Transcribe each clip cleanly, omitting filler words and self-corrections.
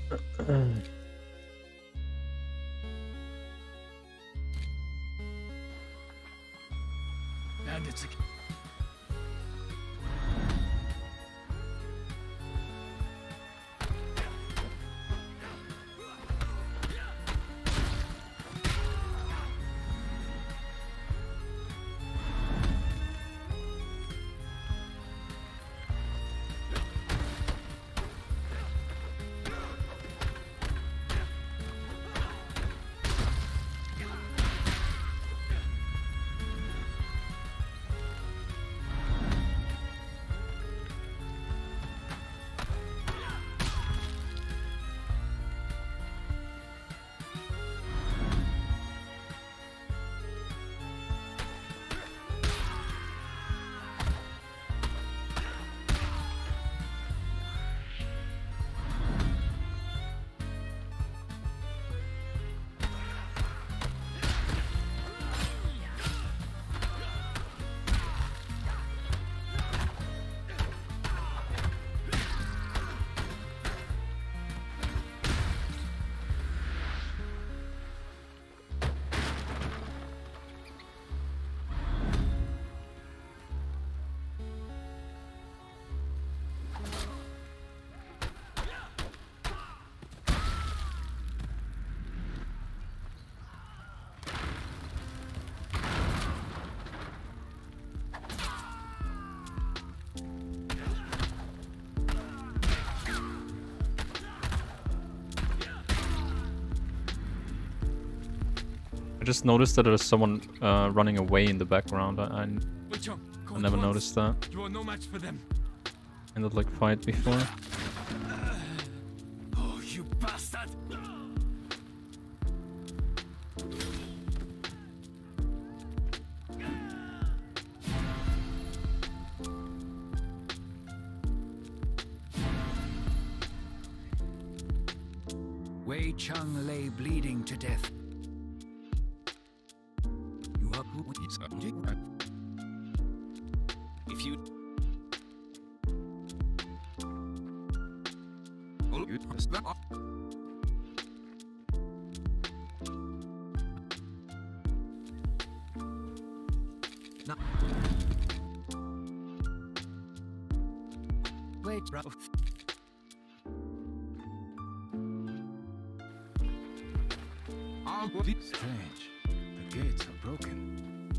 Bandits again. I just noticed that there's someone running away in the background. I never noticed that You are no match for them. in that like fight before. Oh, you bastard! Wei Cheng lay bleeding to death. You are who? If you no. Wait, bro. Strange. The gates are broken.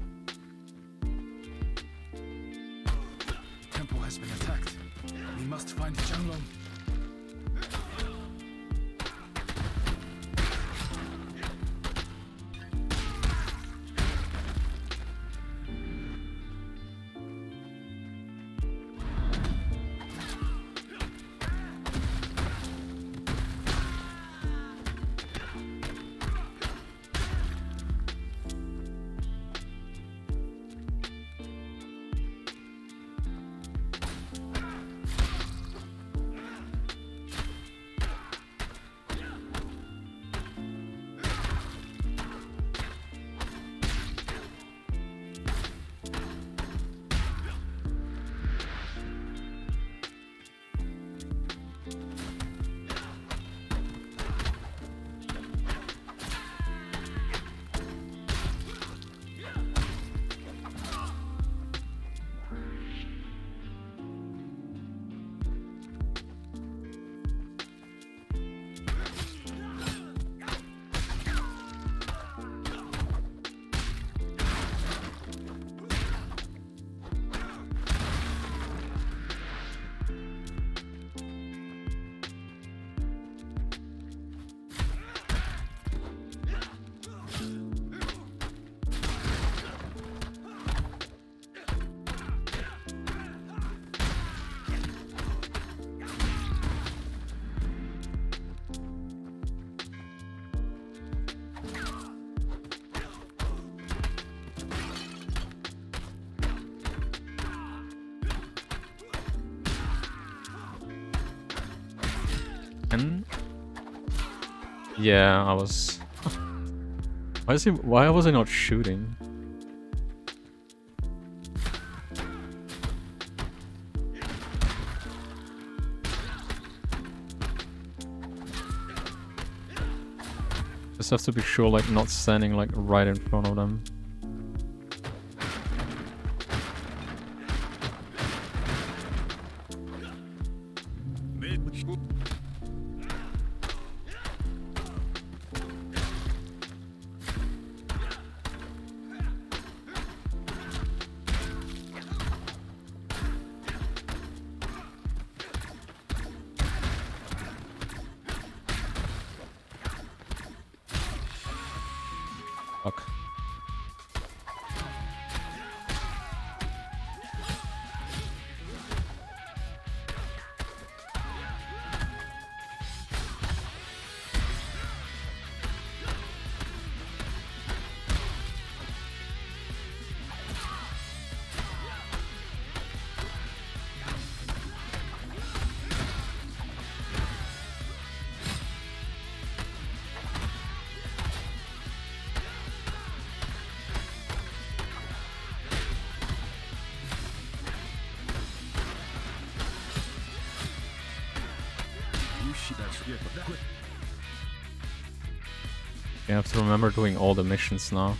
Temple has been attacked. We must find Zhanglong. Yeah, I was. Why was I not shooting? Just have to be sure, like, not standing, like, right in front of them. Fuck. You have to remember doing all the missions now.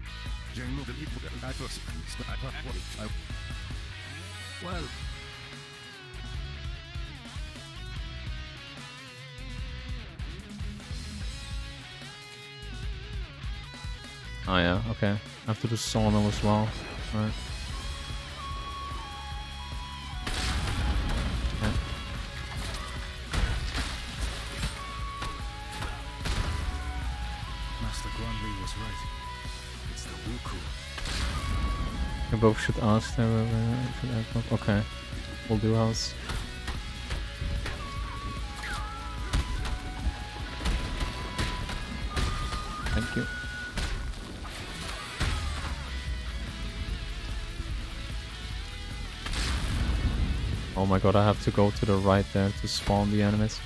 Well, Oh yeah, okay. I have to do Sawmill as well. Right. Yeah. Master Guanli was right. It's the Wuku. You both should ask there. Okay. We'll do house. Thank you. Oh my god, I have to go to the right there to spawn the enemies.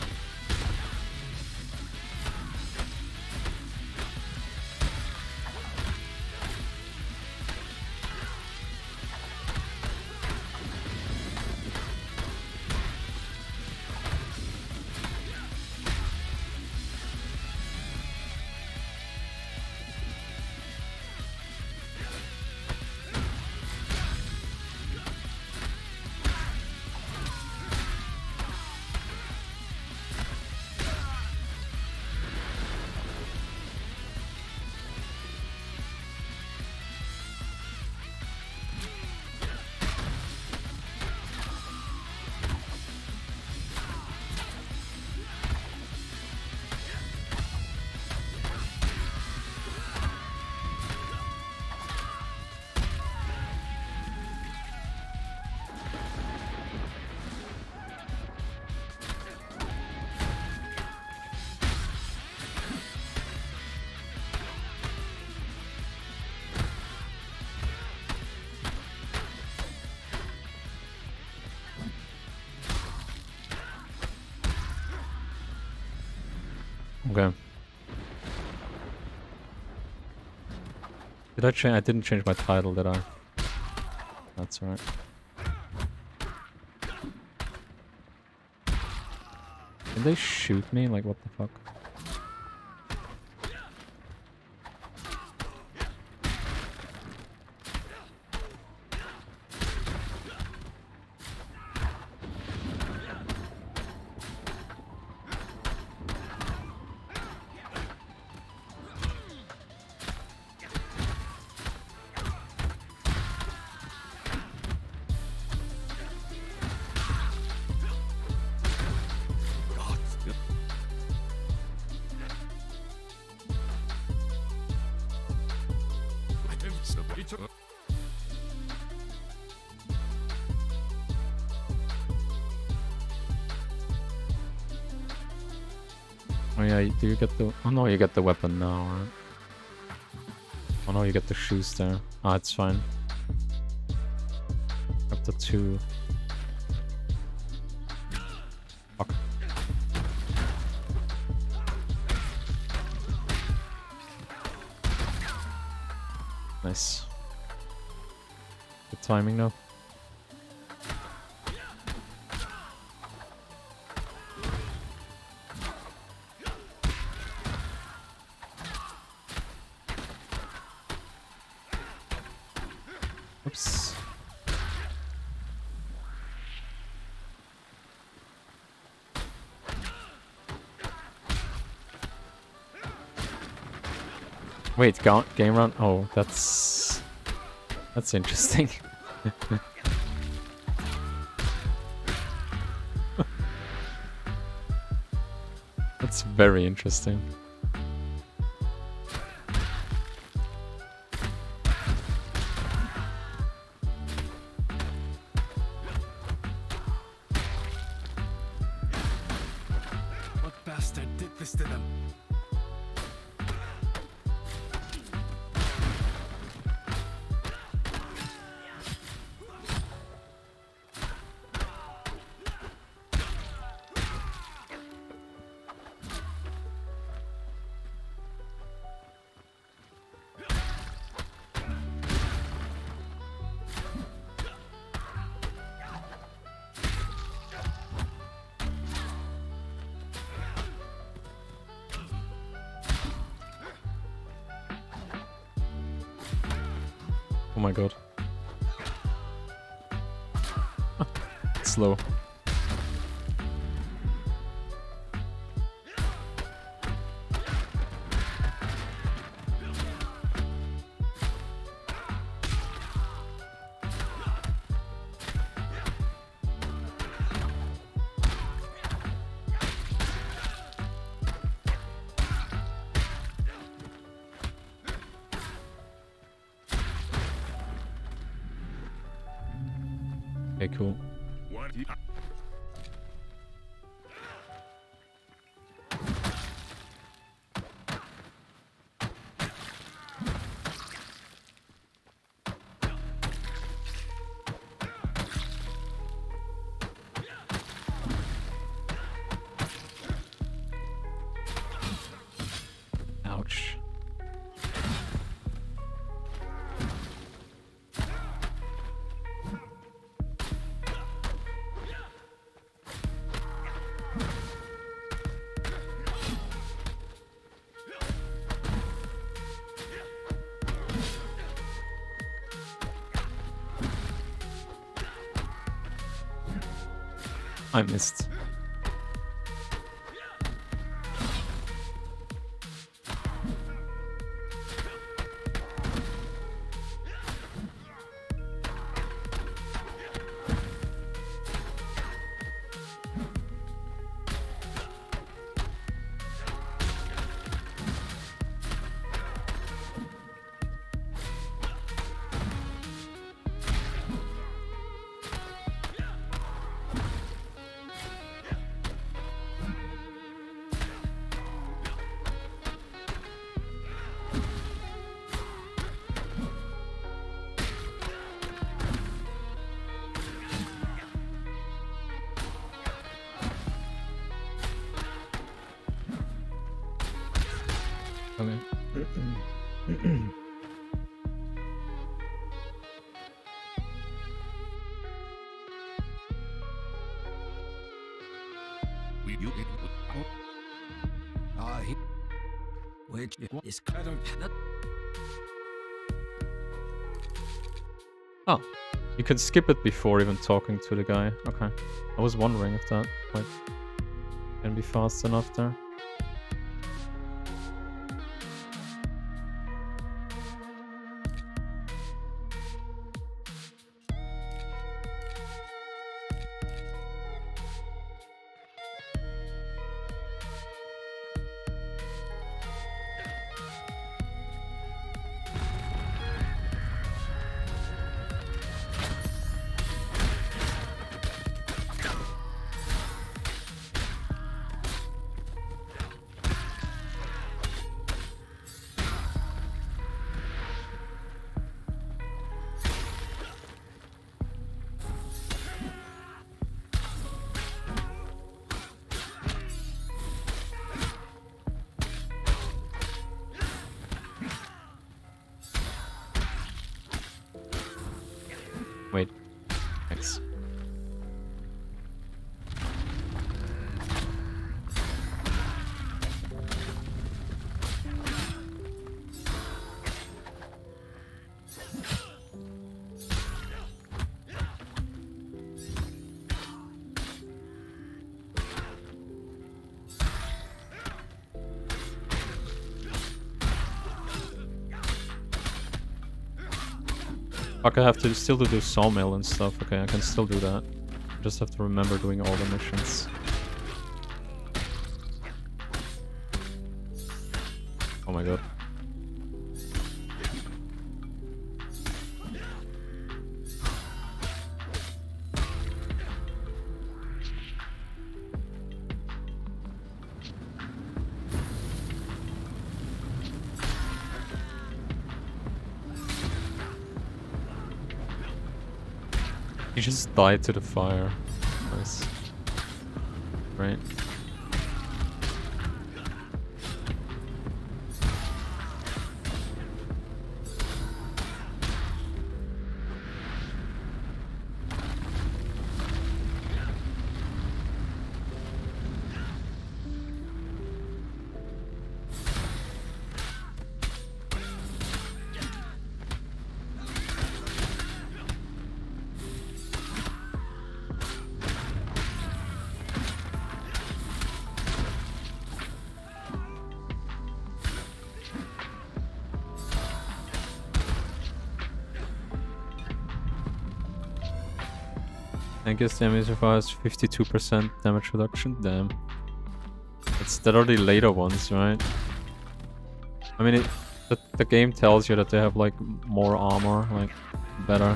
Okay. Did I change? I didn't change my title, did I? That's alright. Did they shoot me? Like, what the fuck? Oh yeah, do you get the... Oh no, you get the weapon now, right? Oh no, you get the shoes there. Ah, it's fine. Up to 2. Fuck. Nice. Good timing though. Wait, game run? Oh, that's interesting. That's very interesting. What bastard did this to them? Oh my god. Slow. Okay, cool. What? Ouch. I missed. Okay. Which is I don't. Oh, you can skip it before even talking to the guy. Okay. I was wondering if that like can be fast enough there. Fuck, I have to still do sawmill and stuff. Okay, I can still do that. Just have to remember doing all the missions. Oh my god. He just died to the fire. Nice. Right. I guess damage has 52% damage reduction. Damn. That are the later ones, right? I mean, the game tells you that they have like more armor, like better.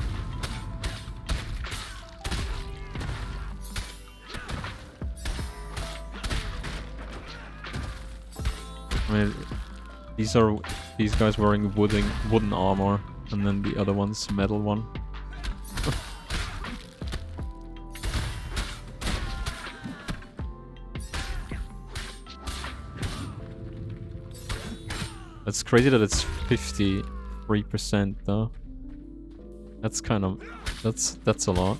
I mean, these guys wearing wooden armor, and then the other one's metal one. It's crazy that it's 53% though. That's kind of that's a lot.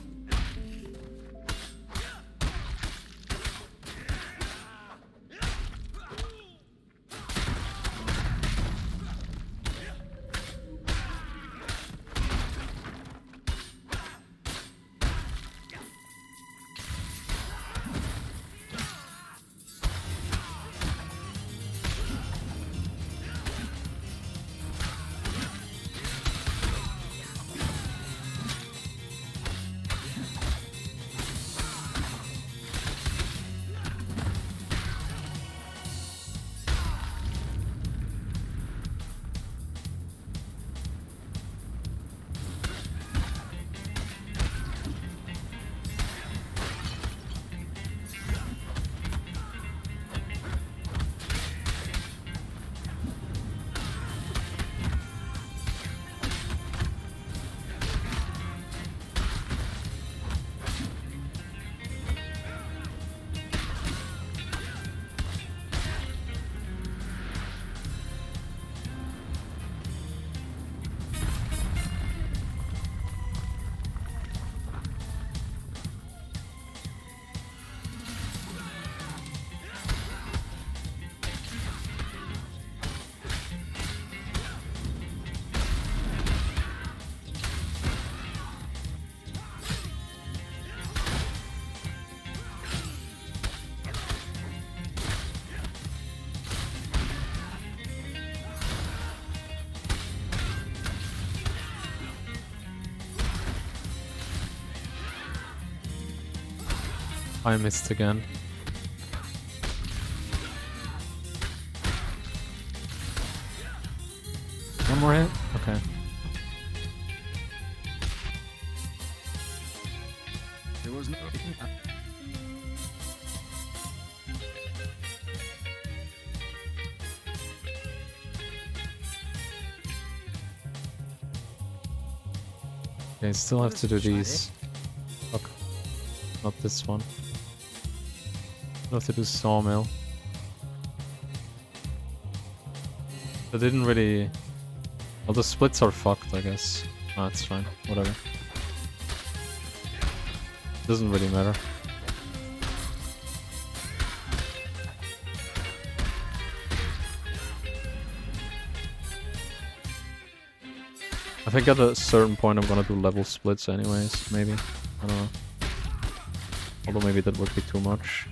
I missed again. One more hit? Okay. There was no. Okay, still have to do these. Fuck. Not this one. Still have to do sawmill. They didn't really... Well, the splits are fucked, I guess. Ah, it's fine. Whatever. Doesn't really matter. I think at a certain point I'm gonna do level splits anyways, maybe. I don't know. Although maybe that would be too much.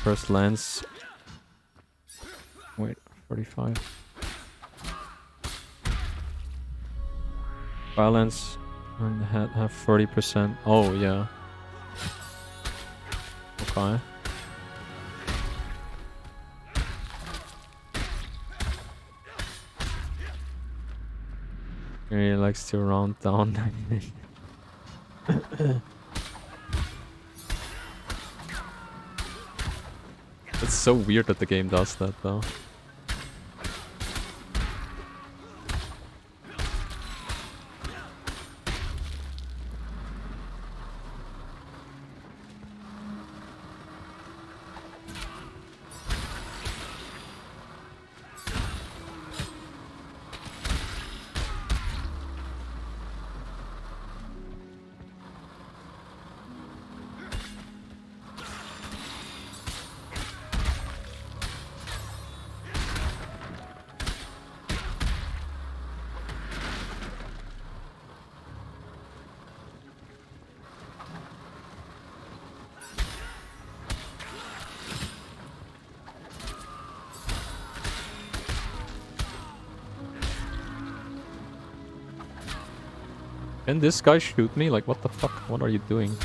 first lance. Wait, 45. Balance and the head have 30%. Oh yeah. Okay. He really likes to round down. It's so weird that the game does that though. Can this guy shoot me? Like, what the fuck? What are you doing?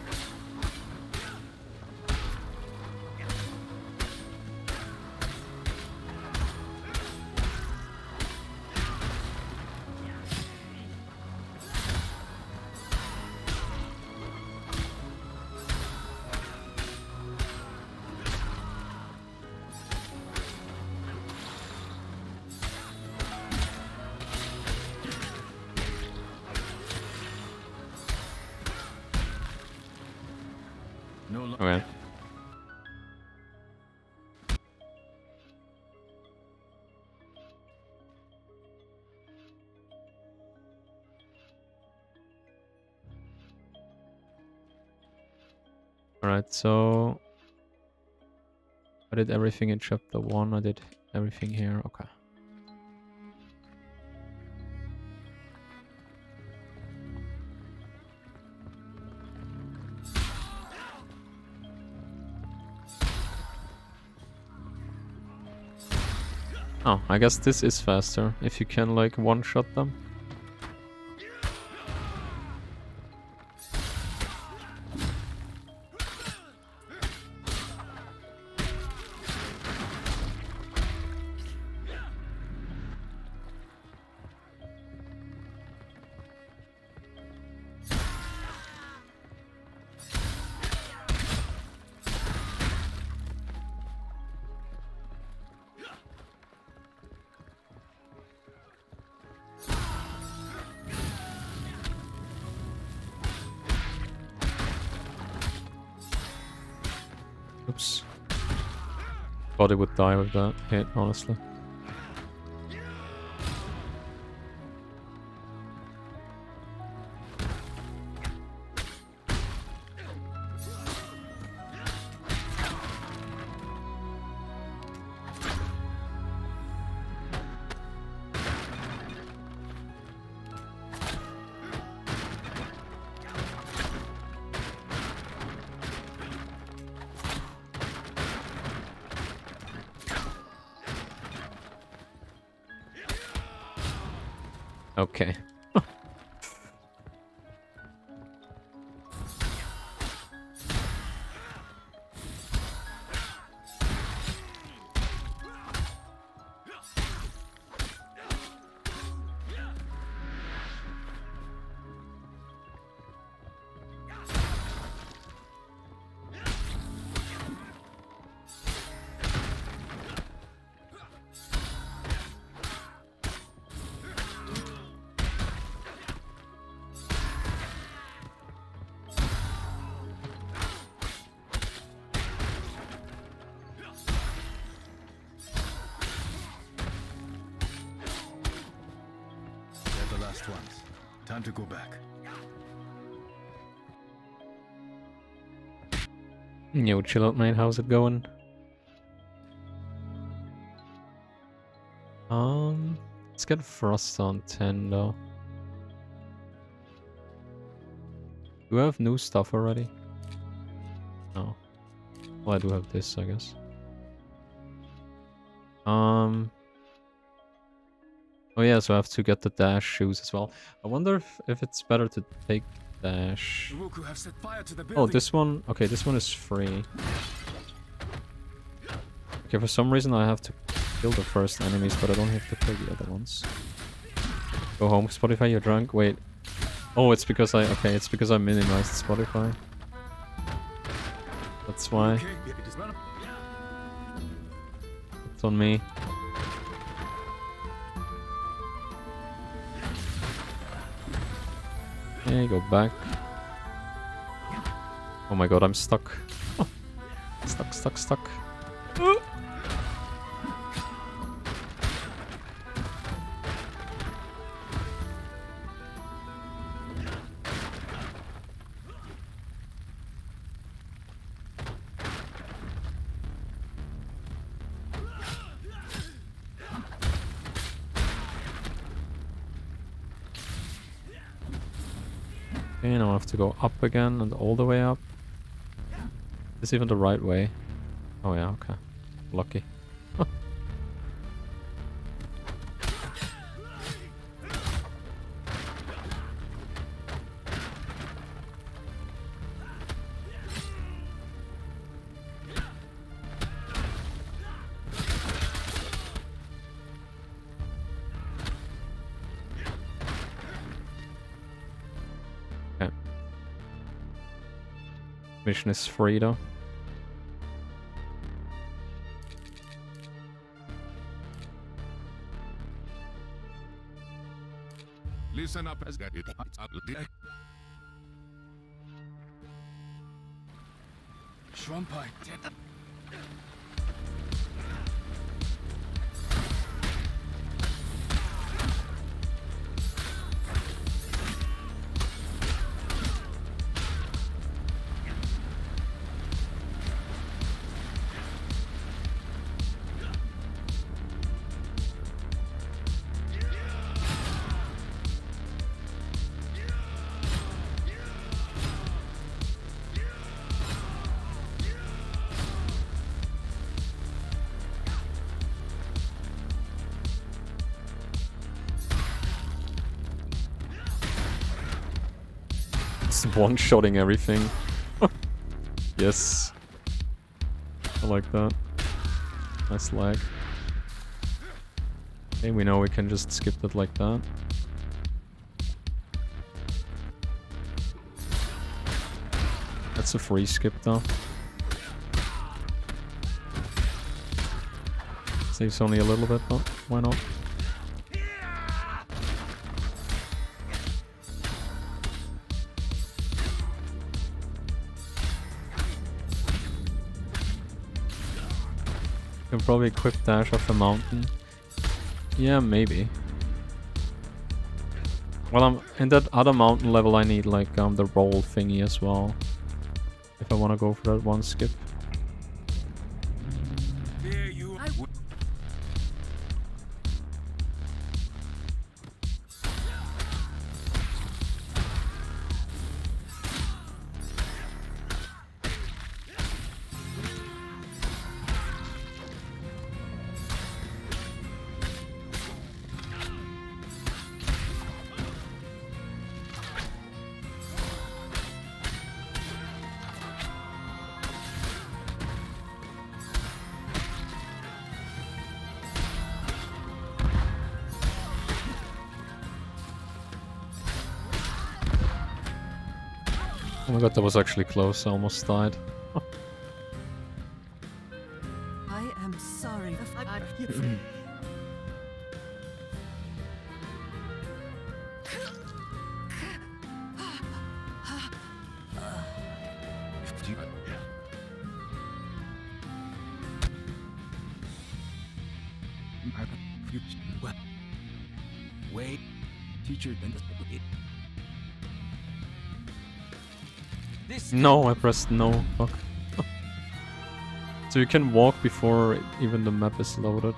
No lo- Okay. Alright, so I did everything in chapter 1, I did everything here, okay. Oh, I guess this is faster, if you can like one-shot them. Oops. Thought it would die with that hit, honestly. Okay. They're the last ones. Time to go back. Yo, chill out, mate. How's it going? Let's get Frost on 10 though. Do we have new stuff already? No. Well, I do have this, I guess. Oh yeah, so I have to get the dash shoes as well. I wonder if it's better to take dash. The Wuku have set fire to the building. Oh, this one. Okay, this one is free. Okay, for some reason I have to kill the first enemies, but I don't have to kill the other ones. Go home, Spotify, you're drunk. Wait. Oh, it's because I... Okay, it's because I minimized Spotify. That's why. Okay, it is run. It's on me. Okay, go back. Oh my god, I'm stuck. Stuck. Okay, now I have to go up again and all the way up. Is this even the right way? Oh yeah, okay. Lucky. Okay. Mission is free though. Listen up as that it. Schwampai dead. It's one-shotting everything. Yes. I like that. Nice lag. Okay, we know we can just skip it like that. That's a free skip though. Saves only a little bit, but why not? Can probably equip dash off a mountain. Yeah, maybe. Well, in that other mountain level I need like the roll thingy as well. If I want to go for that one skip. There you are. Oh my god, that was actually close. I almost died. I am sorry. Wait, teacher, then No, I pressed no. Fuck. So you can walk before even the map is loaded.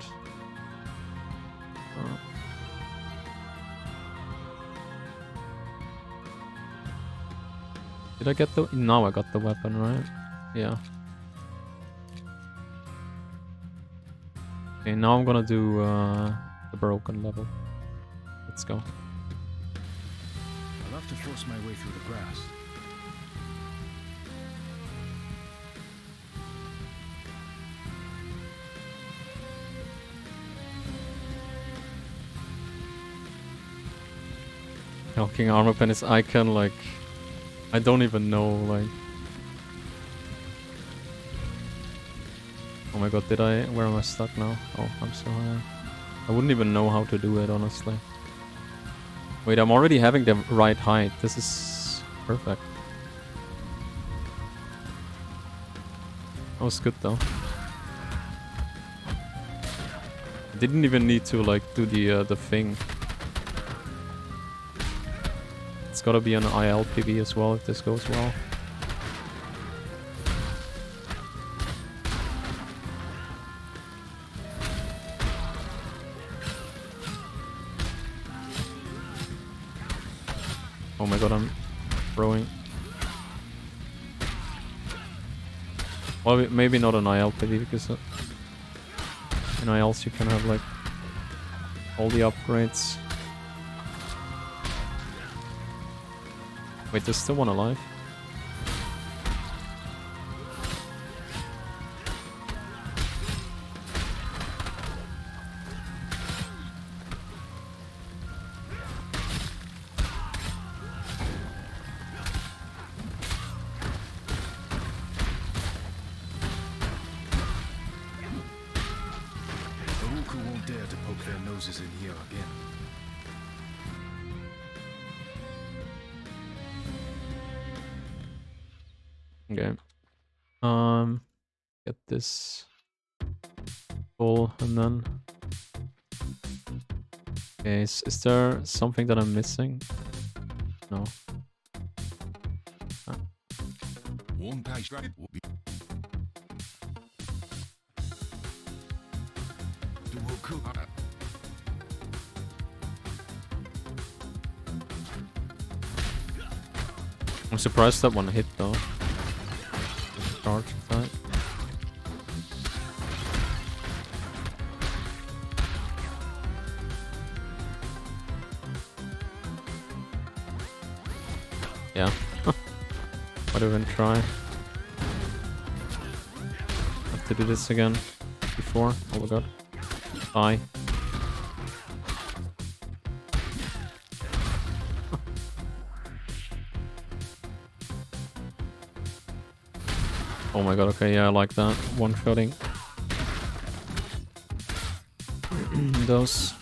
Did I get the... Now I got the weapon, right? Yeah. Okay, now I'm gonna do the broken level. Let's go. I'll have to force my way through the grass. King armor pen is icon, like I don't even know, like. Oh my god, where am I stuck now? Oh, I'm so high. I wouldn't even know how to do it, honestly. Wait, I'm already having the right height. This is perfect. That was good though. Didn't even need to like do the thing. It's gotta be an IL PV as well if this goes well. Oh my god, I'm throwing. Well, maybe not an IL PV because in ILs you can have like all the upgrades. Wait, there's still one alive? The Wuku won't dare to poke their noses in here again. Okay. Get this full and then. Okay, is there something that I'm missing? No. Ah. One tie strike will be. The Wuku. I'm surprised that one hit though. Charge that. Yeah. Might even try. Have to do this again before. Oh my god. Die. Oh my god, okay, yeah, I like that. One-shotting. Those.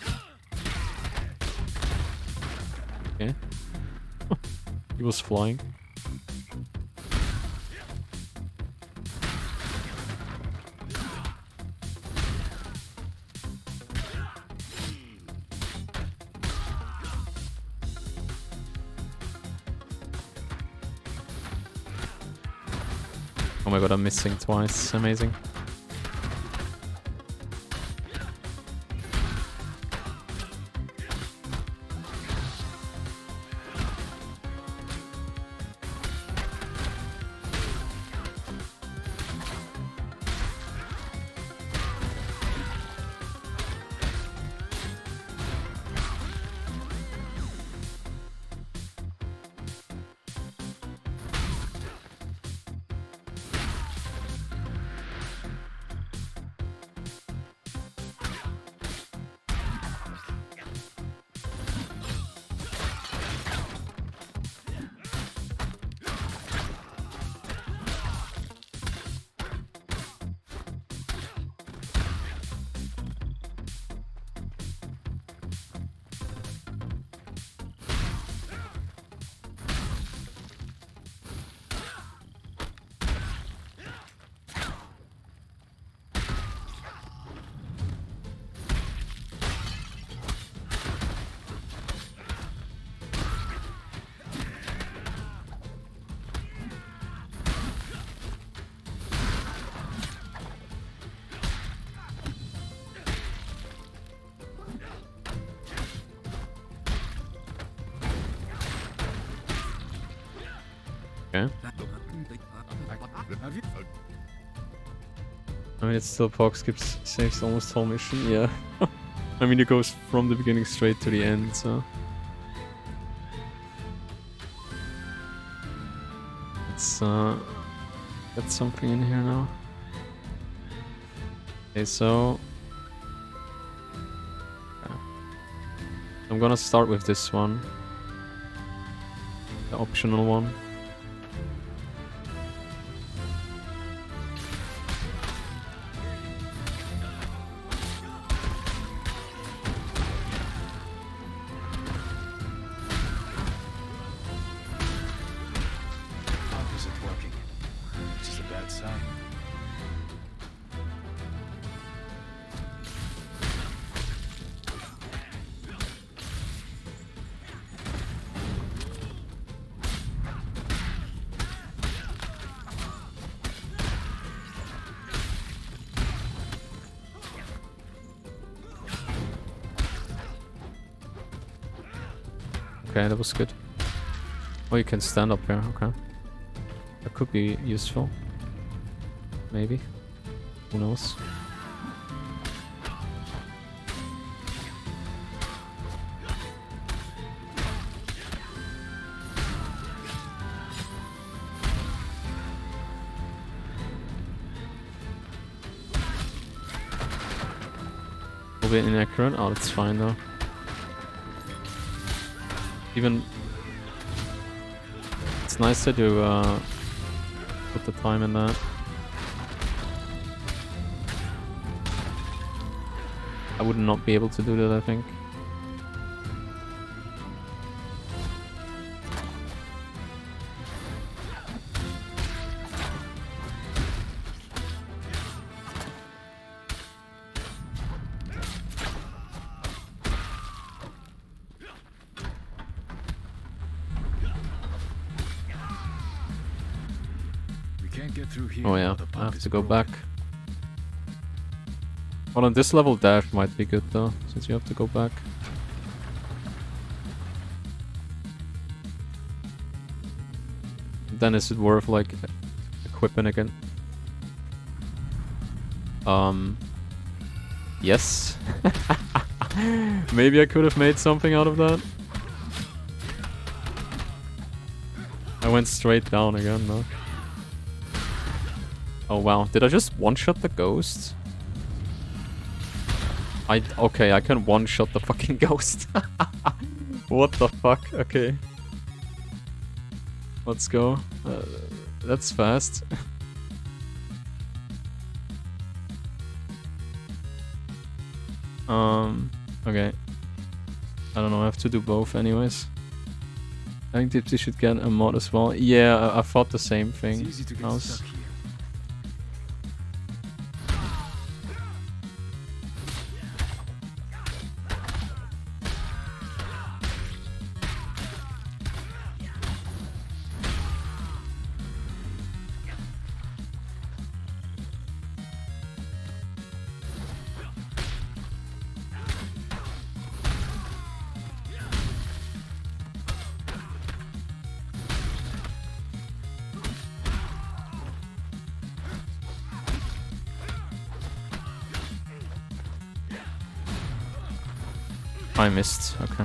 Okay. He was flying. Oh my god, I'm missing twice. Amazing. Okay. Have you? I mean, it's still Pog saves almost whole mission, yeah. I mean, it goes from the beginning straight to the end, so... Let's get something in here now. Okay, so... Okay. I'm gonna start with this one. The optional one. Okay, that was good. Oh, you can stand up here, okay. That could be useful. Maybe. Who knows? A bit inaccurate. Oh, that's fine though. Even it's nice that you put the time in that. I would not be able to do that, I think. Oh yeah, I have to go back. Well, on this level dash might be good though, since you have to go back. Then is it worth like equipping again? Yes. Maybe I could have made something out of that. I went straight down again though. Oh wow, did I just one-shot the ghost? Okay, I can one-shot the fucking ghost. What the fuck? Okay. Let's go. That's fast. Okay. I don't know, I have to do both anyways. I think Dipsy should get a mod as well. Yeah, I thought the same thing. It's easy to get stuck here. I missed, okay.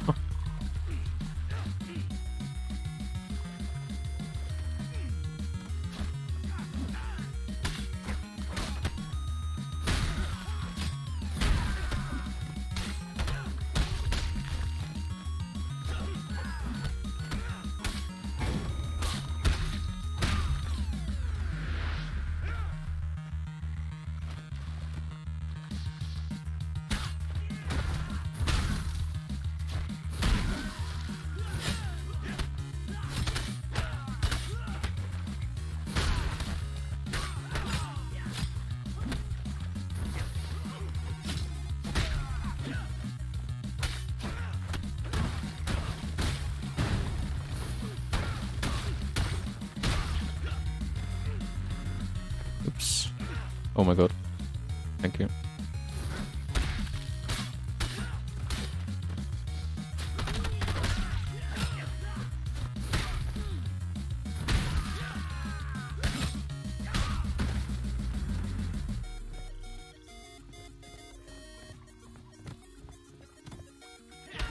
Oops. Oh my god. Thank you.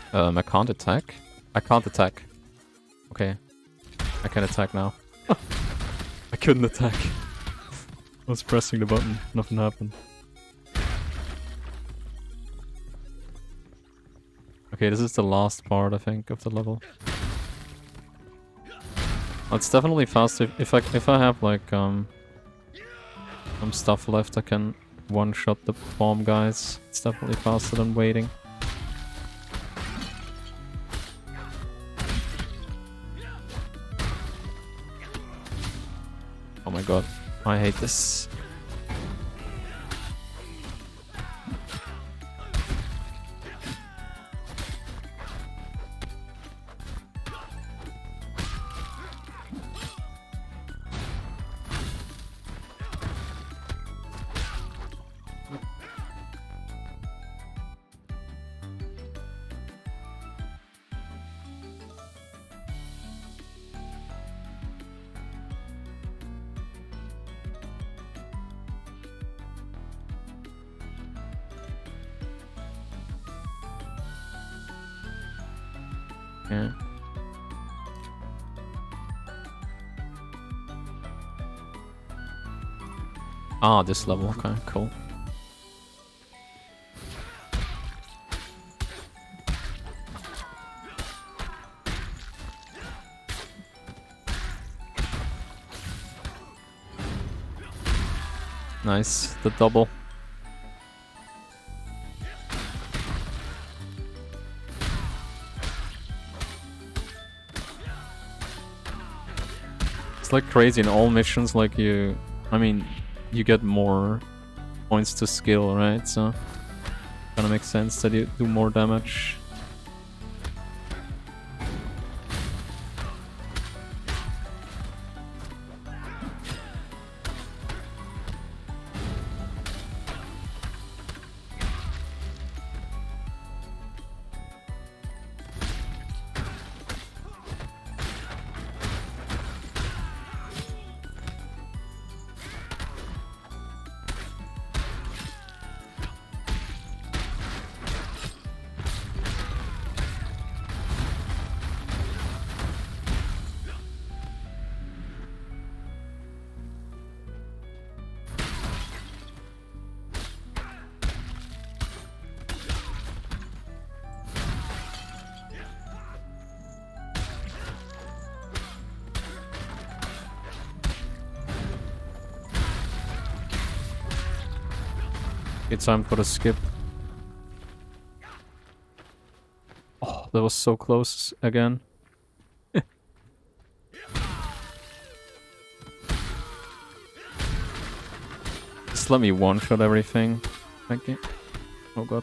I can't attack? I can't attack. Okay. I can attack now. I couldn't attack. I was pressing the button. Nothing happened. Okay, this is the last part, I think, of the level. It's definitely faster if I have like some stuff left. I can one-shot the bomb guys. It's definitely faster than waiting. Oh my god, I hate this. Yeah. Ah, this level, okay, cool. Nice, the double. It's like crazy in all missions, like you get more points to skill, right? So kinda makes sense that you do more damage. It's time for the skip. Oh, that was so close again. Just let me one-shot everything. Thank you. Oh god.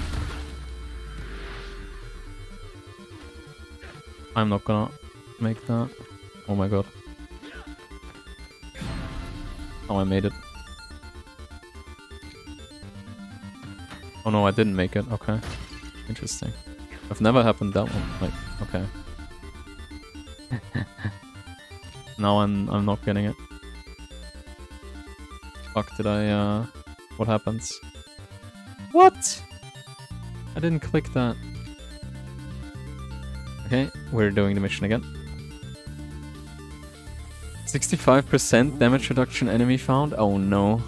I'm not gonna make that. Oh my god. Oh, I made it. Oh no, I didn't make it. Okay. Interesting. I've never happened that one. Like, okay. Now I'm not getting it. Fuck, did I, what happens? What? I didn't click that. Okay, we're doing the mission again. 65% damage reduction enemy found? Oh no.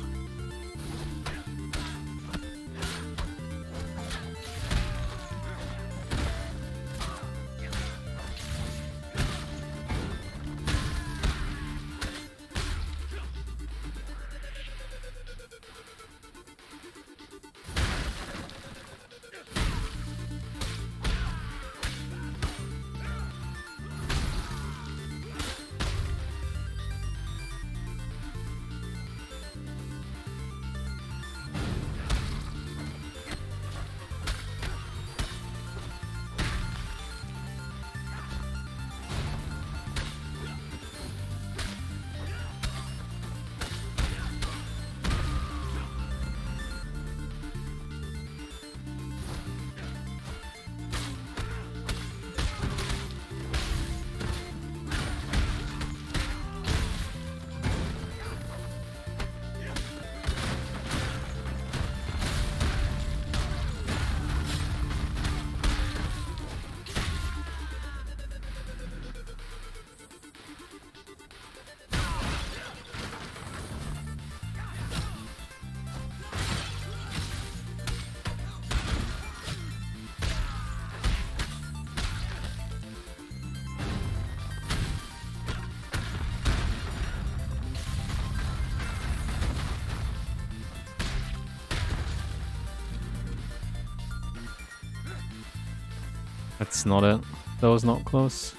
That's not it. That was not close.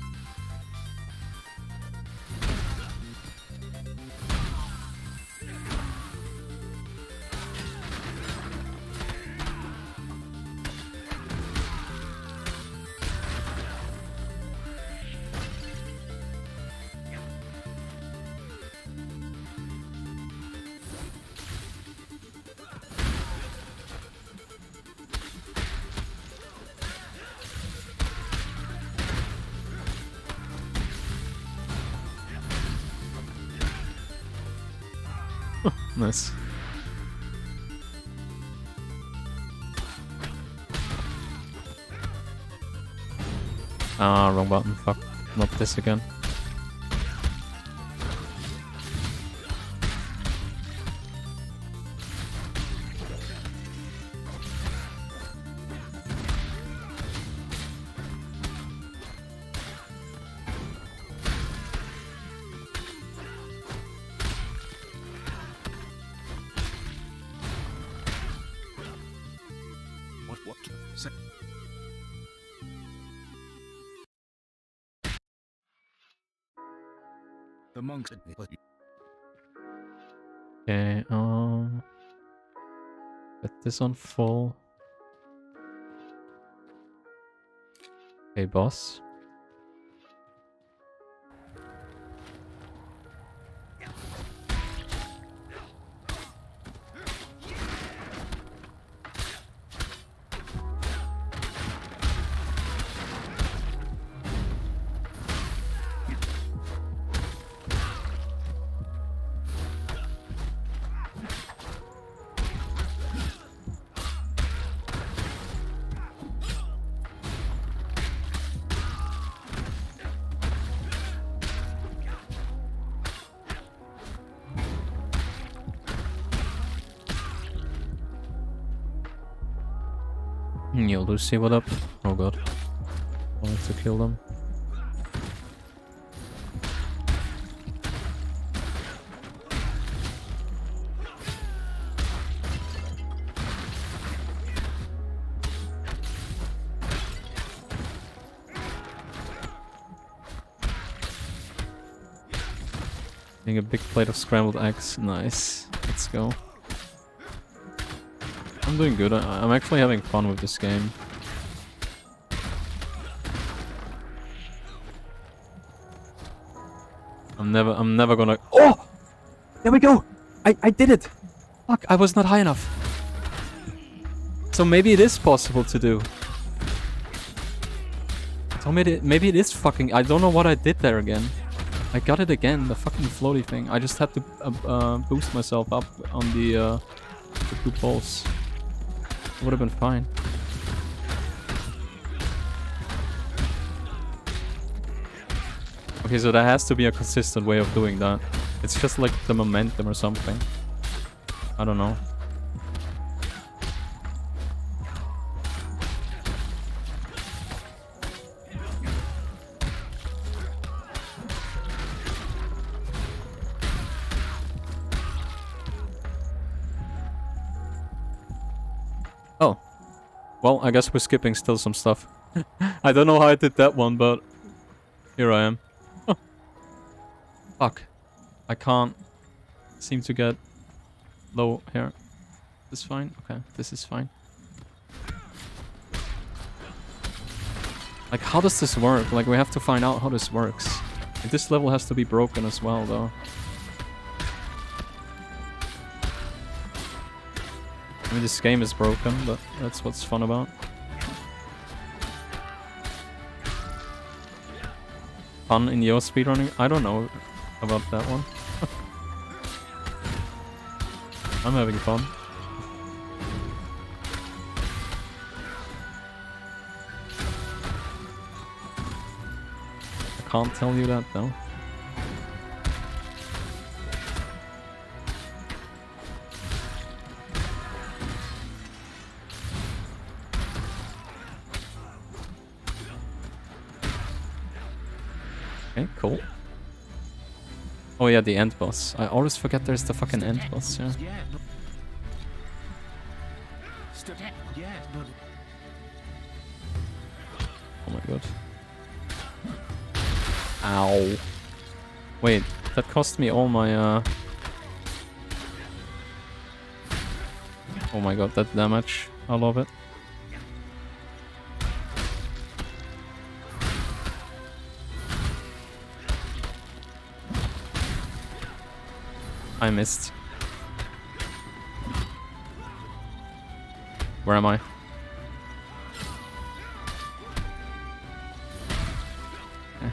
Nice. Ah, wrong button. Fuck. Not this again. What? Say. The monks. Okay, put this on full. Okay, boss. Yo, Lucy, what up? Oh god. Wanted to kill them. Getting a big plate of scrambled eggs. Nice. Let's go. I'm doing good. I'm actually having fun with this game. I'm never gonna. Oh! There we go! I did it! Fuck, I was not high enough. So maybe it is possible to do. So maybe it is fucking. I don't know what I did there again. I got it again, the fucking floaty thing. I just had to boost myself up on the 2 poles. Would have been fine. Okay, so there has to be a consistent way of doing that. It's just like the momentum or something. I don't know. Oh. Well, I guess we're skipping still some stuff. I don't know how I did that one, but here I am. Oh. Fuck. I can't seem to get low here. This is fine? Okay, this is fine. Like, how does this work? Like, we have to find out how this works. Like, this level has to be broken as well, though. I mean, this game is broken, but that's what's fun about. Fun in your speedrunning? I don't know about that one. I'm having fun. I can't tell you that though. Okay, cool. Oh yeah, the end boss. I always forget there's the fucking end boss, yeah. good. Ow. Wait, that cost me all my oh my god, that damage. I love it. I missed. Where am I? Okay.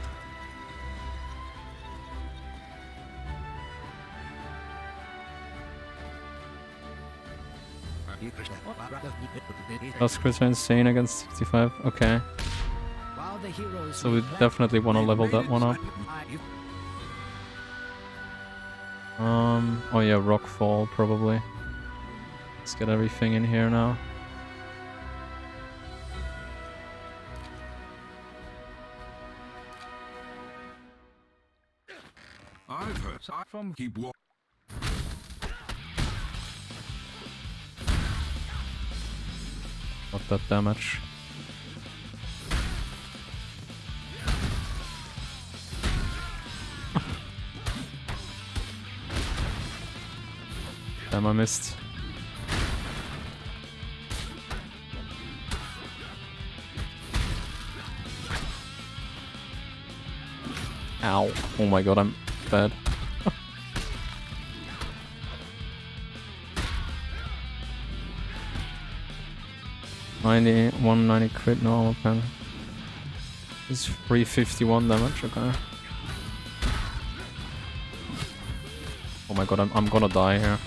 Lost crits are insane against 65. Okay. So we definitely want to level that one up. Oh yeah, Rockfall probably. Let's get everything in here now. I've heard from keep walking. Not that damage. Damn, I missed. Ow. Oh my god, I'm bad. 190 crit, no armor pen. It's 351 damage, okay. Oh my god, I'm gonna die here.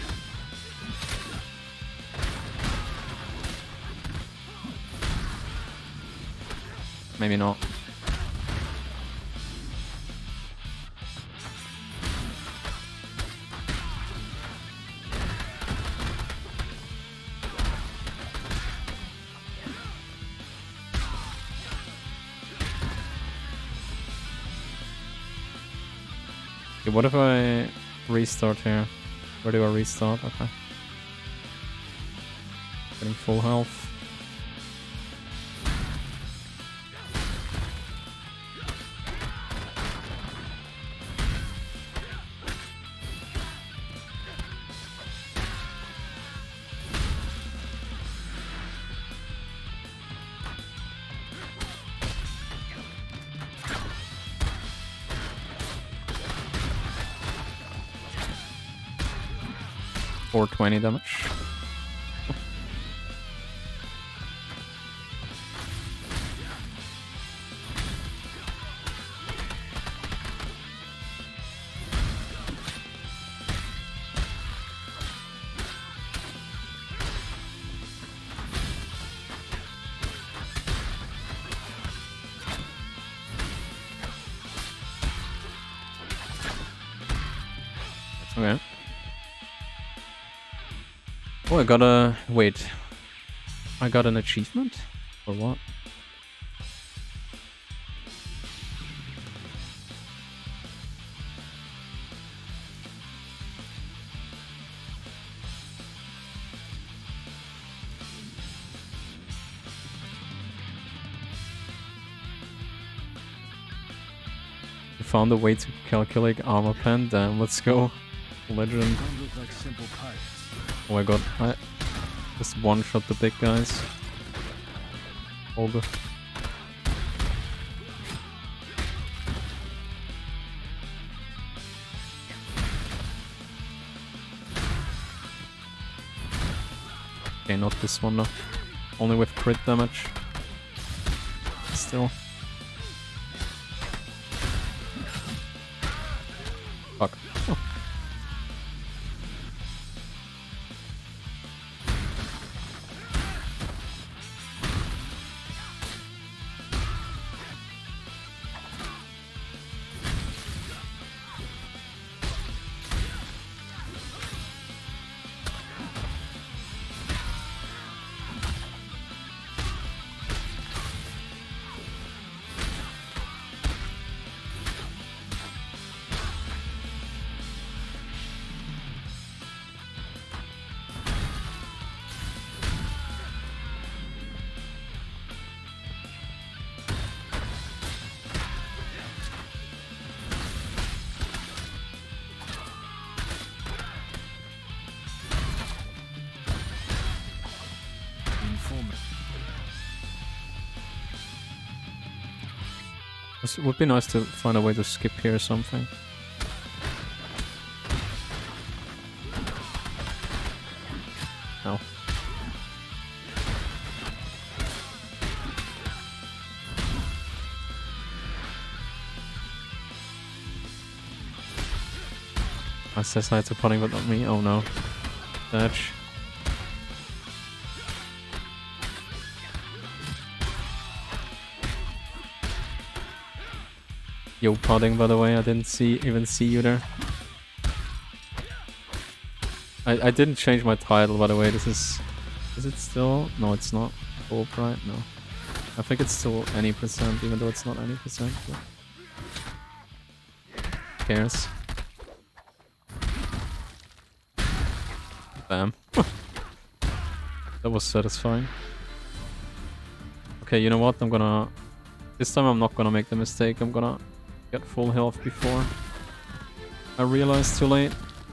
Maybe not. Okay, what if I restart here? Where do I restart? Okay. Getting full health. Or 20 damage. Okay. Oh, I got a... wait. I got an achievement? For what? You found a way to calculate armor pen? Damn, let's go. Legend. Don't look like simple pirates. Oh my god, I just one-shot the big guys. Olga. Okay, not this one though. Only with crit damage. Still. Fuck. Oh. It would be nice to find a way to skip here or something. No. I says hi to putting, but not me. Oh no. Thatch. Yo, Podding, by the way, I didn't even see you there. I didn't change my title, by the way. This is it still? No, it's not. Full pride? No. I think it's still any percent, even though it's not any percent. But... who cares? Bam. That was satisfying. Okay, you know what? This time I'm not gonna make the mistake. I'm gonna get full health before I realize too late.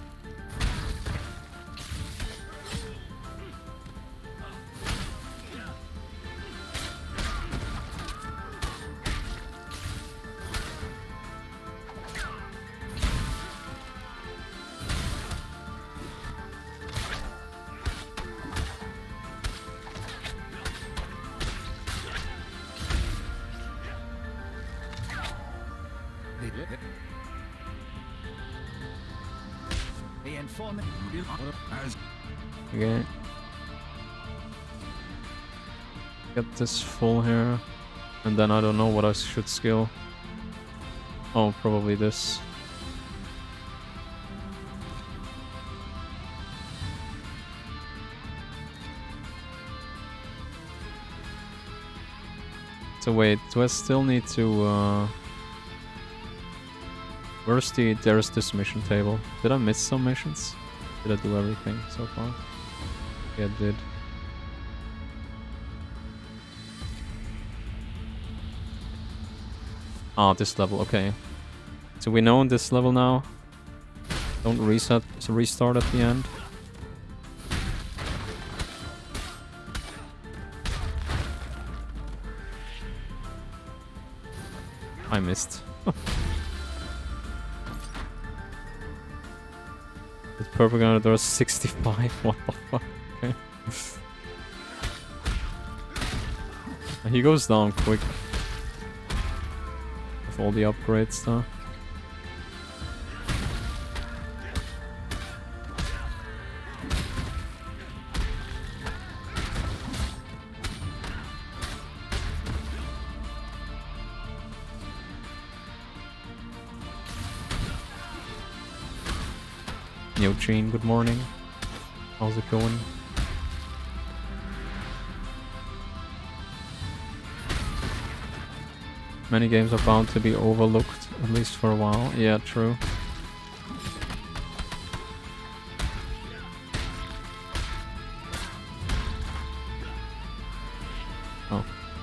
The informant. As Okay. Get this full here. And then I don't know what I should skill. Oh, probably this. So wait, do I still need to there's this mission table. Did I miss some missions? Did I do everything so far? Yeah, I did. Ah, this level, okay. So we know in this level now. Don't reset, so restart at the end. I missed. It's perfect under there 65. What the fuck? Okay. He goes down quick. With all the upgrades though. Yo, Gene, good morning. How's it going? Many games are bound to be overlooked, at least for a while. Yeah, true. Oh.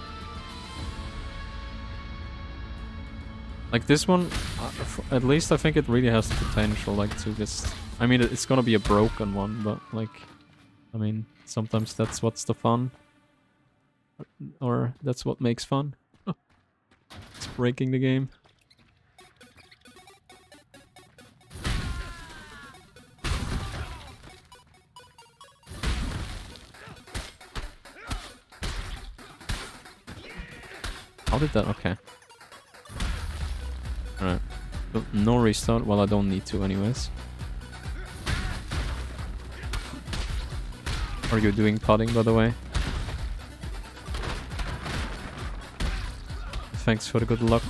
Like this one, at least I think it really has the potential, like, to just... I mean, it's gonna be a broken one, but, like... I mean, sometimes that's what's the fun. Or that's what makes fun. It's breaking the game. How did that? Okay. Alright. No restart. Well, I don't need to anyways. Are you doing potting, by the way? Thanks for the good luck.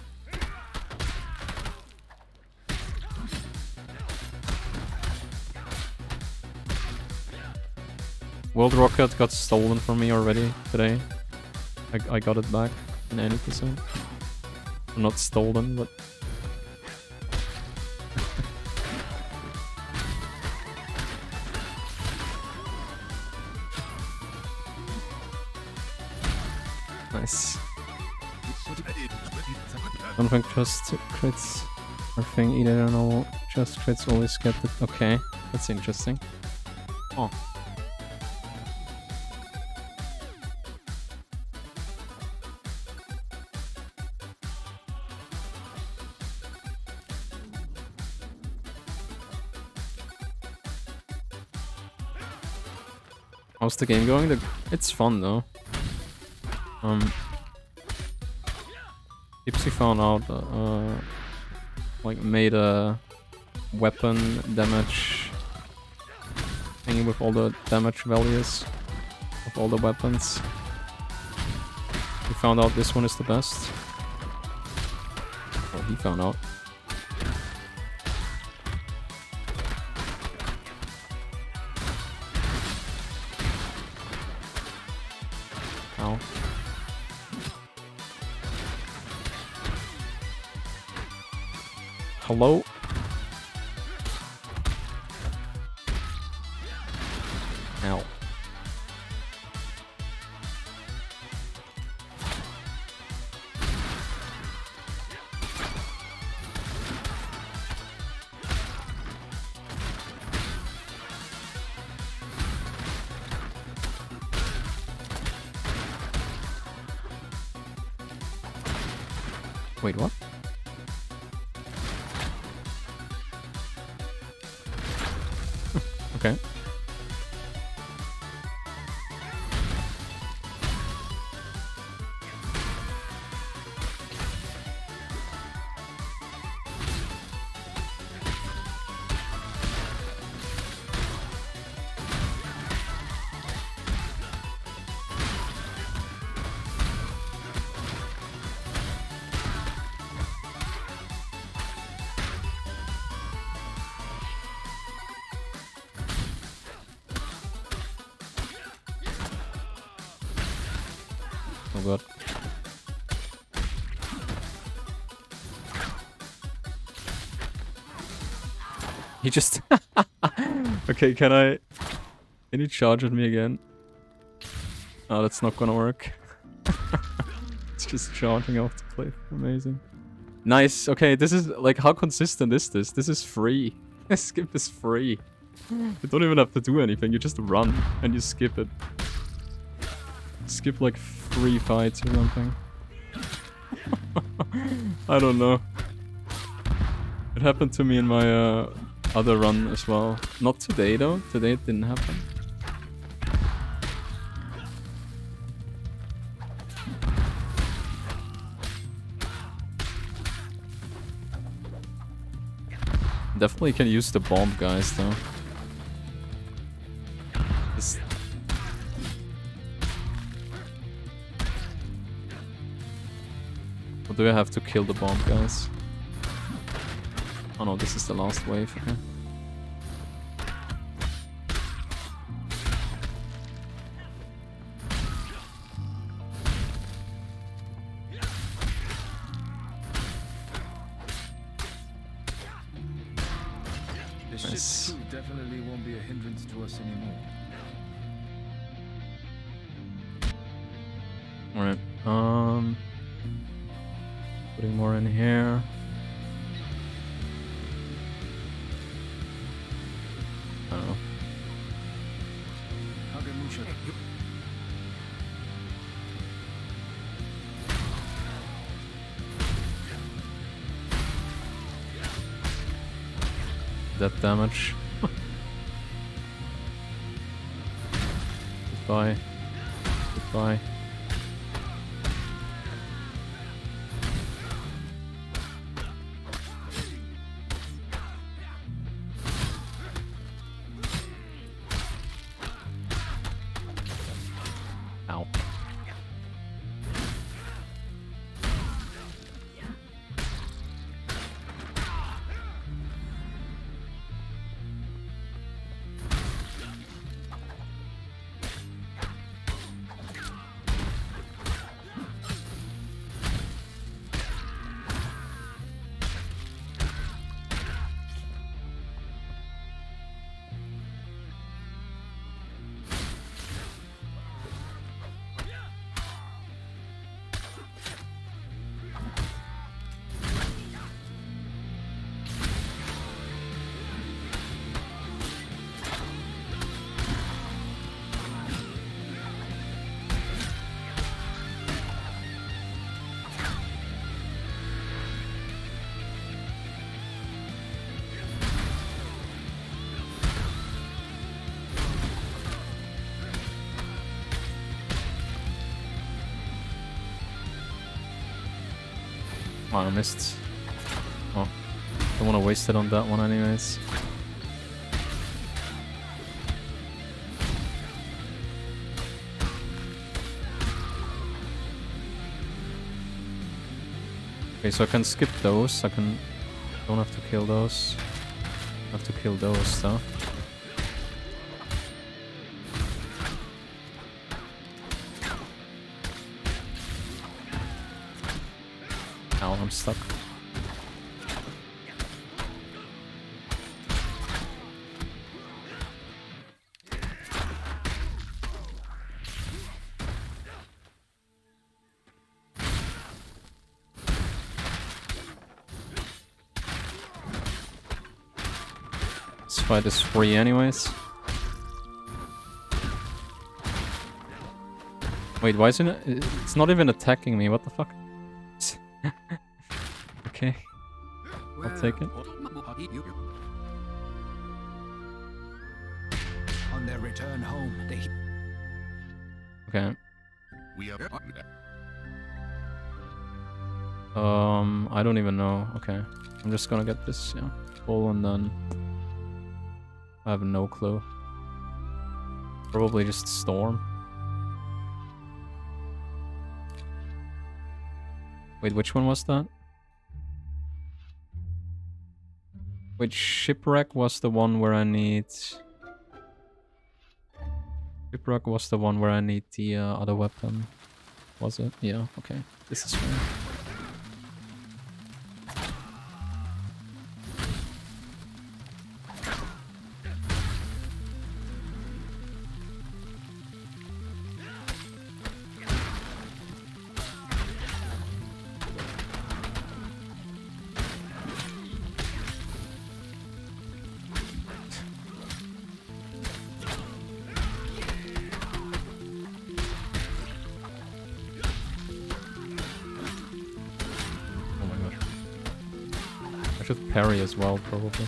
World Rocket got stolen from me already today. I got it back in any percent. Not stolen, but... nice. I don't think just crits are thing either. I don't know. Just crits always get it. Okay, that's interesting. Oh. How's the game going? It's fun though. Ipsy found out, like made a weapon damage thing with all the damage values of all the weapons. He found out this one is the best. Well, he found out. Ow. Hello? Ow. Wait, what? Okay. Oh god. He just... Okay, can you charge at me again? Oh, that's not gonna work. It's just charging off the cliff. Amazing. Nice. Okay, this is like, how consistent is this? This is free. Skip is free. You don't even have to do anything. You just run and you skip it. Skip like 3 fights or something. I don't know. It happened to me in my other run as well. Not today though. Today it didn't happen. Definitely can use the bomb guys though. This... Or do I have to kill the bomb guys? Oh no, this is the last wave. Okay. The Nice. ship's crew definitely won't be a hindrance to us anymore. Alright, putting more in here. I don't know. Kagemusha. That damage. Goodbye. Goodbye. Ow. Oh, I missed. Oh, don't want to waste it on that one anyways. Okay, so I can skip those. Don't have to kill those. Have to kill those though. Ow, I'm stuck. This fight is free anyways. Wait, why isn't it? It's not even attacking me, what the fuck? Okay, I'll take it. On their return home, they... Okay. We are. I don't even know. Okay, I'm just gonna get this, yeah, full and then I have no clue. Probably just Storm. Wait, which one was that? Wait, Shipwreck was the one where I need... Shipwreck was the one where I need the other weapon. Was it? Yeah, okay. This is fine. I should parry as well, probably.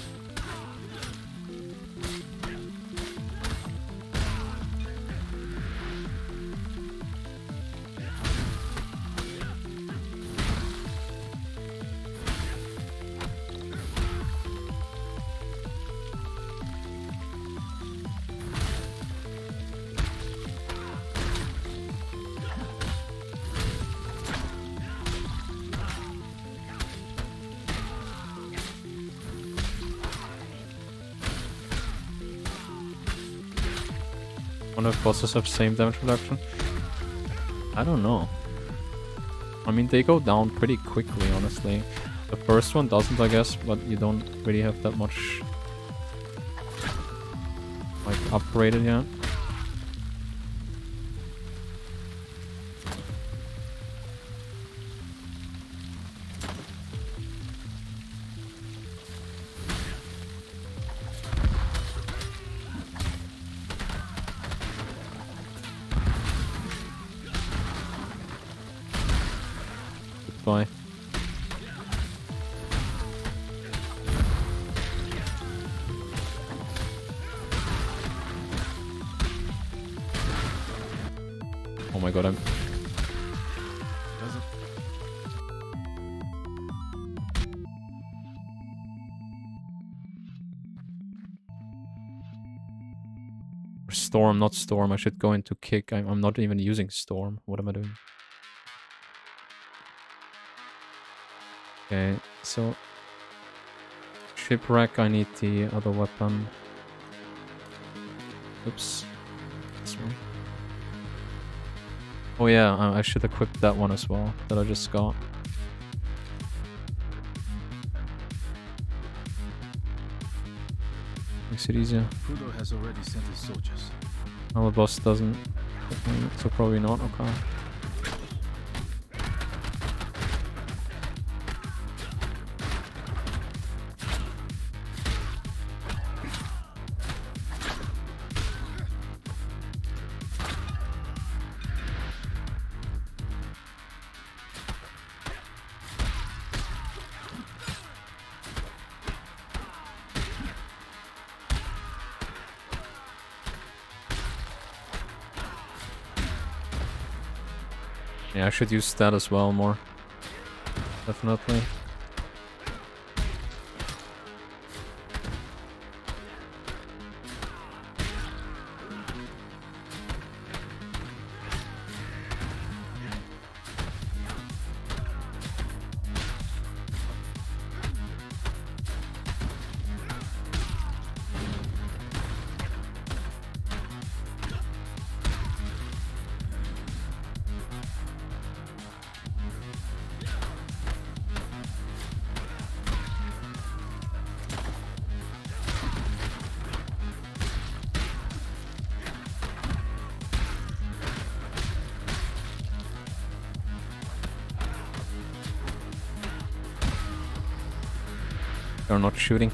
Wonder if bosses have same damage reduction? I don't know. I mean, they go down pretty quickly, honestly. The first one doesn't, I guess, but you don't really have that much like upgraded yet. Goodbye. Oh my god, I'm... Does it? Storm, not Storm. I should go into Kick. I'm not even using Storm. What am I doing? Okay, so... Shipwreck, I need the other weapon. Oops. This one. Oh yeah, I should equip that one as well, that I just got. Makes it easier. Fudo has already sent his soldiers. Oh, the boss doesn't. So probably not, okay. Yeah, I should use that as well more. Definitely. They're not shooting.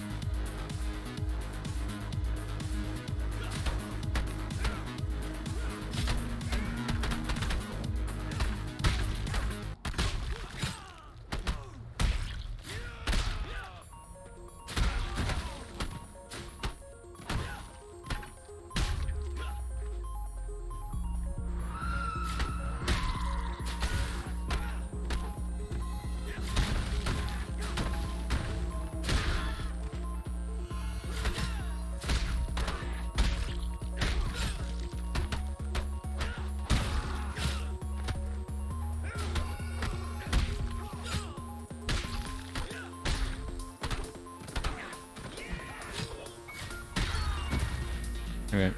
Okay.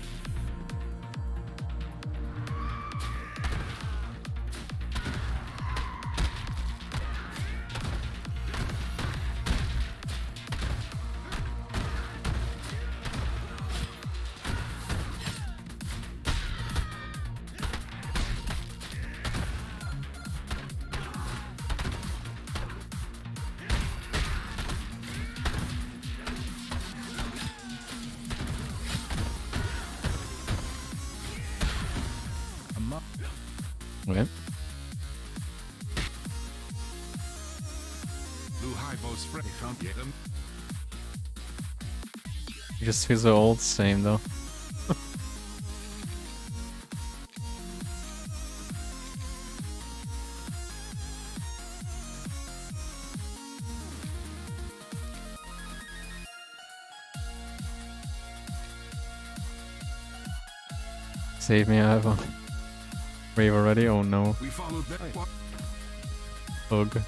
Okay. Blue Highbow's friend found them. It just feels the old same though. Save me, I have a wave already. Oh no. We followed that. Ugh.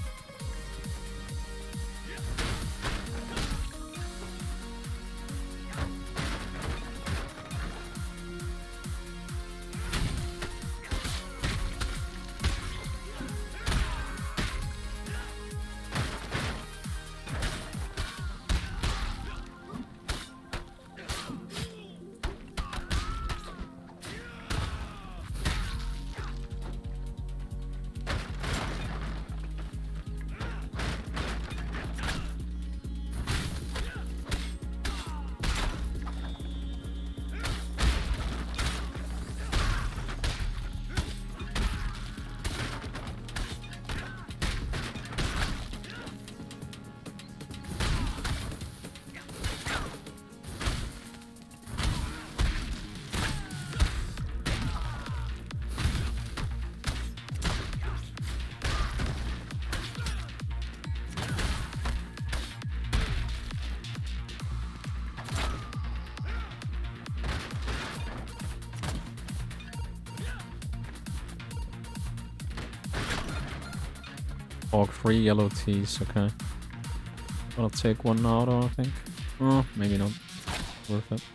Fog 3 yellow teas, okay. Gonna take one auto, I think. Oh, maybe not. Worth it.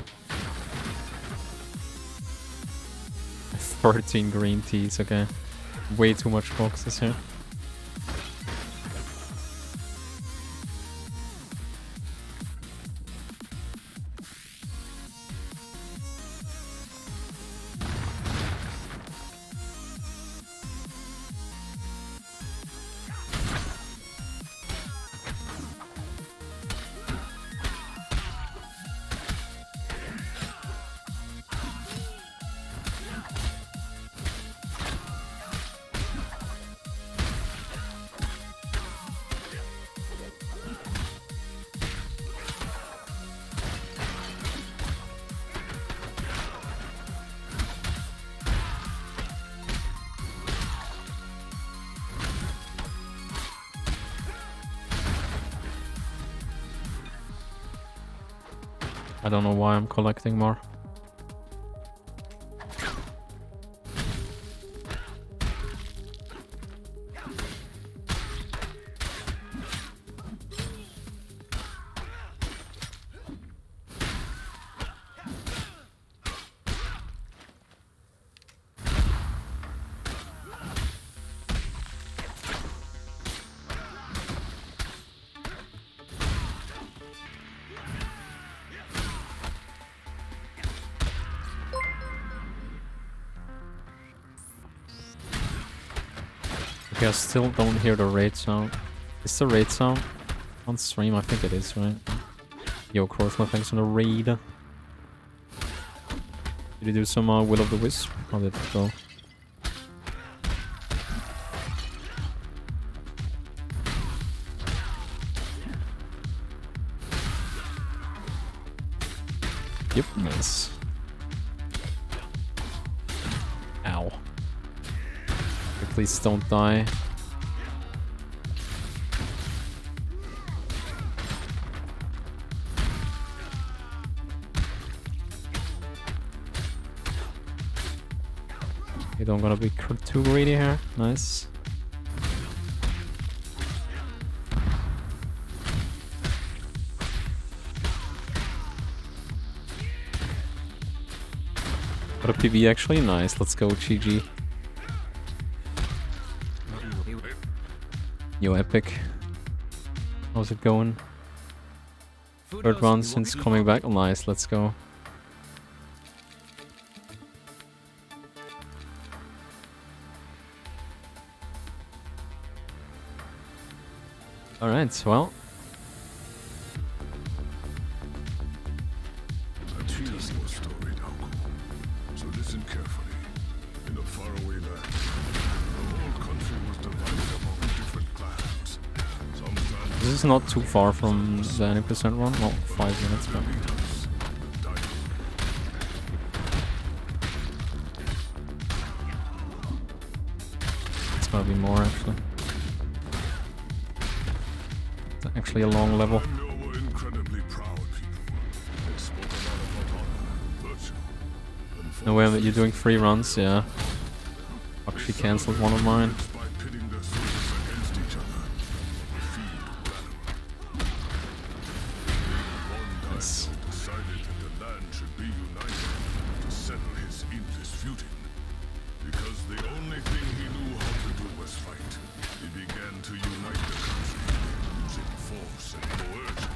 13 green teas, okay. Way too much boxes here. I don't know why I'm collecting more. Okay, I still don't hear the raid sound. Is the raid sound on stream? I think it is, right? Yo, Crowsma, thanks for the raid. Did you do some Will of the Wisp? How did it go? Yep, nice. Ow. Please don't die. You don't gotta be too greedy here. Nice. Got a PB actually? Nice. Let's go, GG. Yo, Epic. How's it going? Third round since coming back. Oh, nice, let's go. Alright, well. A tale was story, Naoko. So listen carefully. In a faraway land, the whole country was divided among different clans. Sometimes This is not too far from the 90% run. Well, 5 minutes, but... It's gonna be more, actually. It's actually a long level. they were incredibly proud people. They spoke a lot about honor, virtue, and No way, you're doing 3 runs, yeah. Fuck, she cancelled one of mine. by pitting their soldiers against each other. Field battle. One Nice. decided that the land should be united to settle his endless feuding. Because the only thing he knew how to do was fight, he began to unite the country using force and coercion.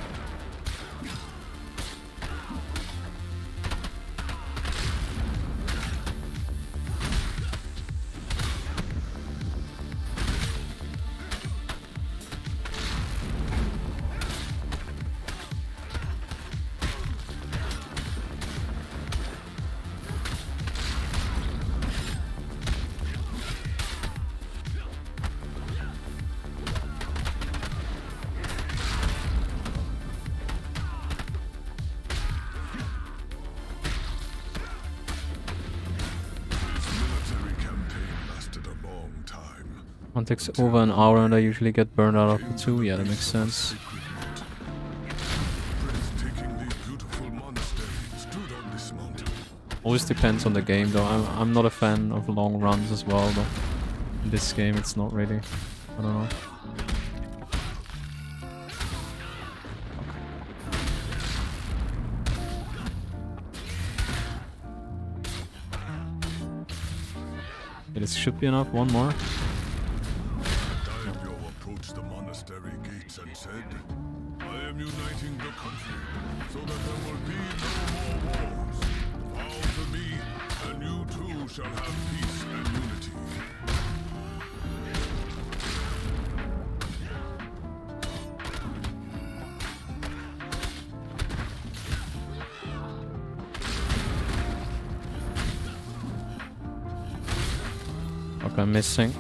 One takes over an hour and I usually get burned out after 2. Yeah, that makes sense. Breathtakingly beautiful monastery stood on this mountain. Always depends on the game though. I'm not a fan of long runs as well, but in this game it's not really. I don't know. Okay, this should be enough. One more. Daimyo approached the monastery gates and said, I am uniting the country so that there will be no more wars. Bow to me, and you too shall have peace and unity. Okay, I'm missing.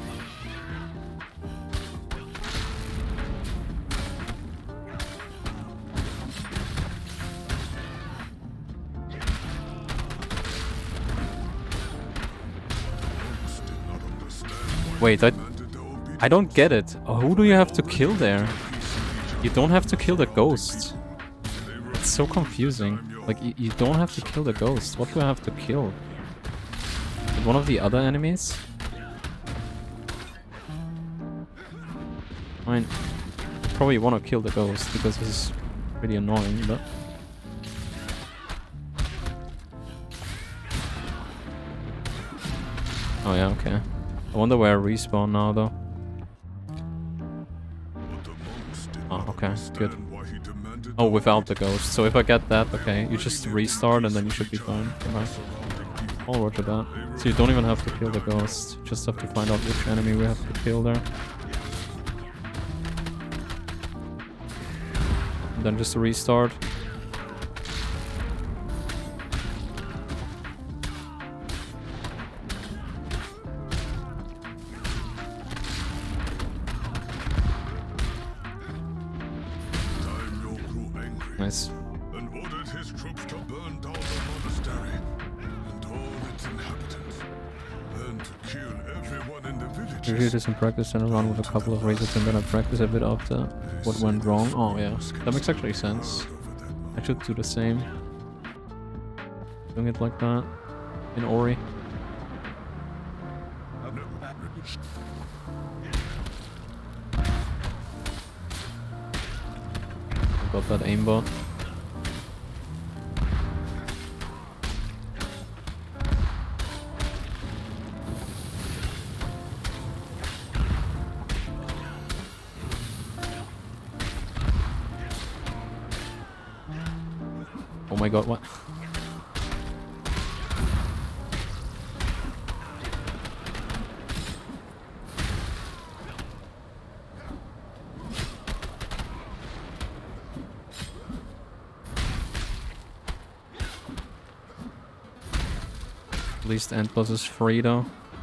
Wait, I don't get it. Who do you have to kill there? You don't have to kill the ghost. It's It's so confusing. Like, you don't have to kill the ghost. What do I have to kill? One of the other enemies? I mean, probably want to kill the ghost because he's pretty annoying, but... Oh yeah, okay. I wonder where I respawn now, though. Oh, okay, good. Oh, without the ghost. So if I get that, okay, you just restart and then you should be fine. Okay. I'll roger that. So you don't even have to kill the ghost. You just have to find out which enemy we have to kill there. And then just restart. Nice. And ordered his troops to burn down the monastery and all its inhabitants, and to kill everyone in the villages. Review this in practice and run with a couple of razors and then I practice a bit after what went wrong. Oh yeah, that makes actually sense. I should do the same. Doing it like that in Ori. Got that aimbot. Oh my god, what? At least End Plus is free though.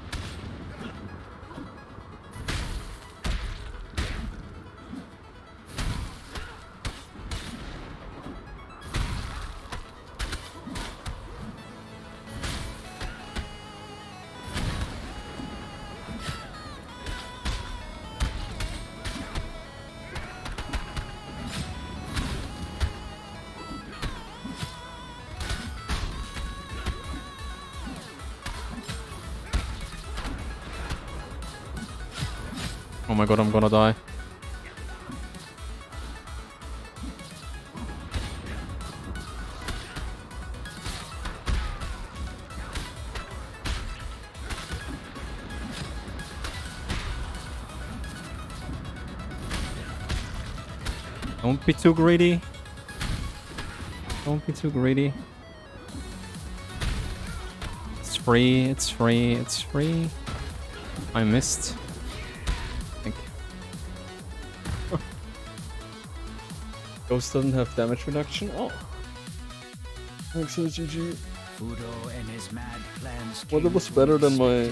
Oh my god, I'm gonna die. Don't be too greedy. Don't be too greedy. It's free, it's free, it's free. I missed. Thank you. Ghost doesn't have damage reduction. Oh. Thanks, GG. Udo and his mad plans. Well, that was better than my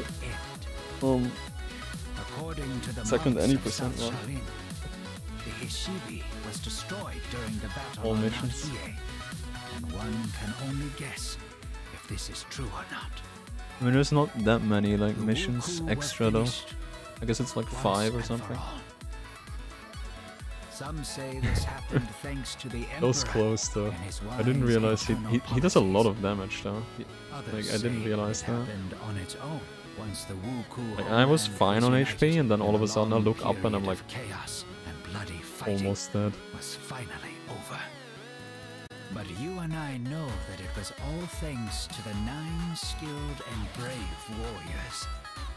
According to the second monks any of percent South one. Shaolin, the Ishibi was destroyed during the battle All on missions. Mount Hiei, and one can only guess if this is true or not. I mean, there's not that many like The missions Wuku was extra though. finished I guess it's like once 5 or and for something. all. Some say this happened thanks to the That was Emperor close though. and his I didn't wise realize he internal does a lot policies. of damage though. Others Like I didn't say realize it that. happened on its own once the Wuku Like I was homeland fine on united HP and then all of a in sudden I long look up and I'm period like of chaos and bloody fighting almost dead. was finally over. But you and I know that it was all thanks to the 9 skilled and brave warriors